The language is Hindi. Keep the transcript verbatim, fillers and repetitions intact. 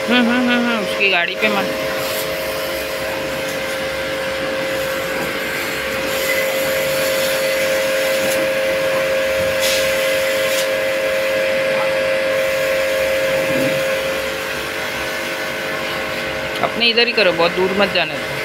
हम्म हम्म हम्म हम्म, उसकी गाड़ी पे मत। अपने इधर ही करो, बहुत दूर मत जाने दो।